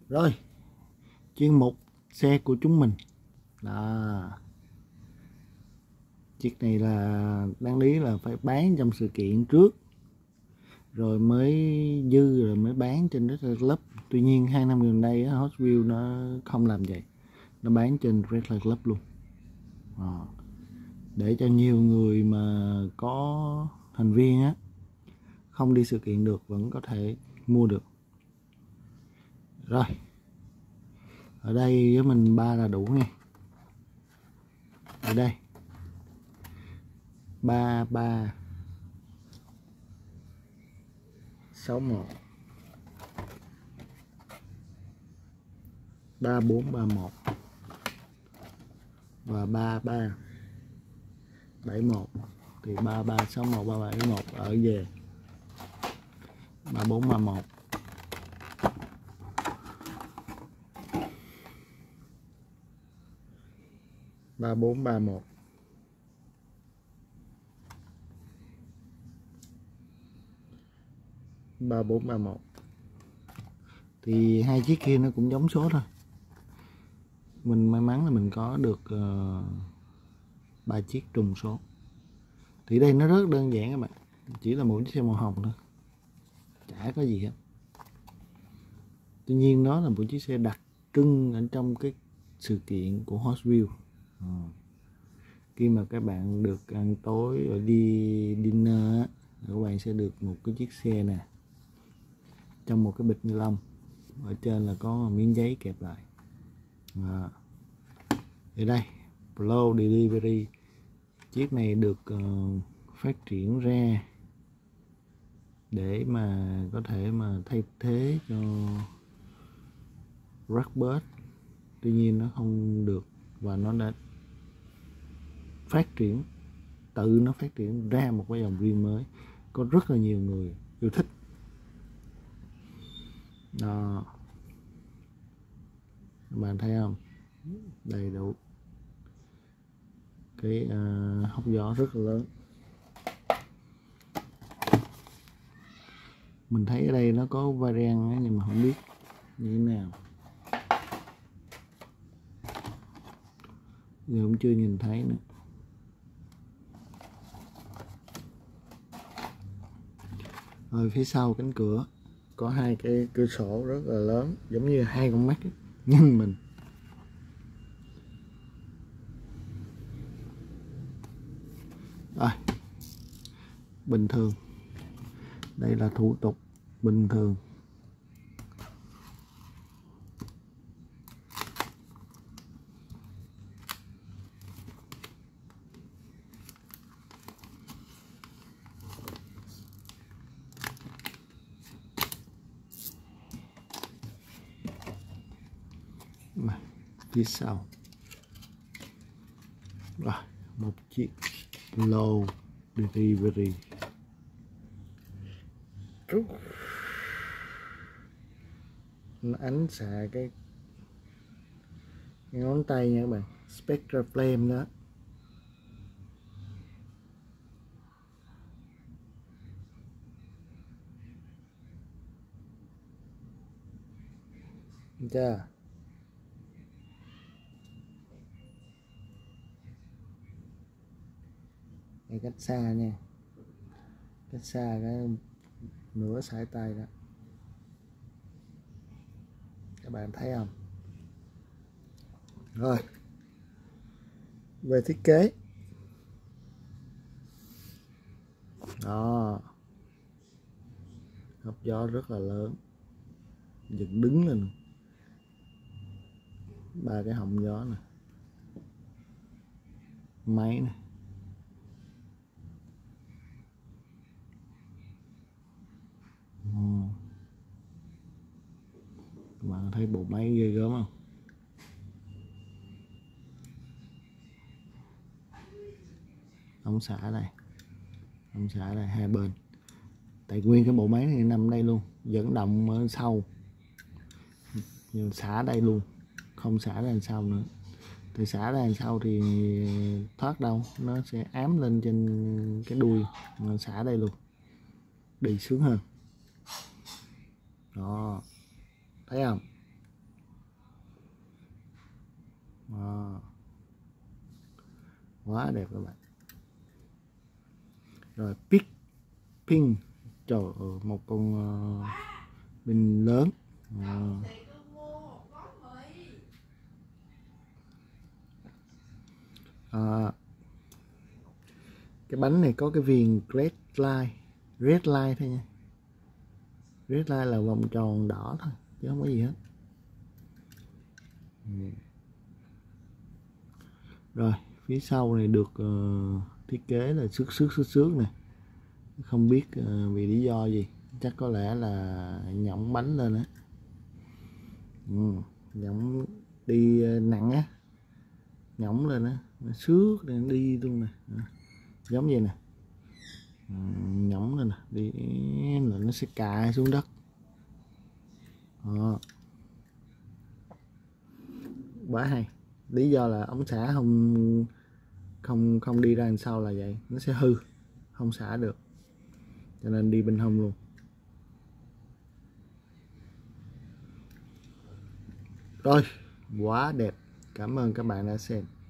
Rồi, chuyên mục xe của chúng mình đó. Chiếc này là đáng lý là phải bán trong sự kiện trước rồi mới dư rồi mới bán trên Red Light Club. Tuy nhiên 2 năm gần đây Hot Wheels nó không làm vậy, nó bán trên Red Light Club luôn để cho nhiều người mà có thành viên á không đi sự kiện được vẫn có thể mua được. Rồi, ở đây với mình 3 là đủ nha. Ở đây 33 61 3431 và 33 71 thì 33 61 37 71 ở về 3431 3431 3431 thì hai chiếc kia nó cũng giống số thôi. Mình may mắn là mình có được 3 chiếc trùng số. Thì đây nó rất đơn giản các bạn, chỉ là một chiếc xe màu hồng thôi, chả có gì hết. Tuy nhiên nó là một chiếc xe đặc trưng ở trong cái sự kiện của Hot Wheels. Khi mà các bạn được ăn tối rồi đi dinner, các bạn sẽ được một cái chiếc xe nè trong một cái bịch ni lông, ở trên là có miếng giấy kẹp lại. Ở đây Flow Delivery, chiếc này được phát triển ra để mà có thể mà thay thế cho Rockbird. Tuy nhiên nó không được, và nó đã phát triển tự nó phát triển ra một cái dòng riêng mới, có rất là nhiều người yêu thích đó. Các bạn thấy không, đầy đủ cái hốc gió rất là lớn. Mình thấy ở đây nó có variant nhưng mà không biết như thế nào, giờ cũng chưa nhìn thấy nữa. Rồi phía sau cánh cửa có hai cái cửa sổ rất là lớn, giống như hai con mắt nhìn mình. Rồi, bình thường, đây là thủ tục bình thường. Phía sau rồi một chiếc Flow Delivery. Nó ánh xạ cái ngón tay nha các bạn, Spectra Flame đó. Được chưa? Đây, cách xa nha, cách xa cái nửa sải tay đó, các bạn thấy không? Rồi, về thiết kế đó, hộp gió rất là lớn, dựng đứng lên, 3 cái họng gió nè, máy nè, các bạn thấy bộ máy ghê gớm không? Ống xả đây, ống xả đây hai bên. Tại nguyên cái bộ máy này nằm đây luôn, dẫn động ở sau, nhưng xả đây luôn, không xả ra đằng sau nữa. Thì xả ra đằng sau thì thoát đâu, nó sẽ ám lên trên cái đuôi, mà xả đây luôn, đi sướng hơn đó, thấy không? quá đẹp các bạn. Rồi pick pin, trời ơi, một con pin lớn. Cái bánh này có cái viền red light thôi nha. Red light là vòng tròn đỏ thôi chứ không có gì hết. Rồi phía sau này được thiết kế là xước này, không biết vì lý do gì, chắc có lẽ là nhõng bánh lên á. Nhõng đi nặng á, nhõng lên á, nó xước lên đi luôn nè, giống vậy nè. Nhõng lên nè, đi là nó sẽ cài xuống đất. Quá hay. Lý do là ống xả không đi ra đằng sau là vậy, nó sẽ hư, không xả được, cho nên đi bên hông luôn. Rồi, quá đẹp. Cảm ơn các bạn đã xem.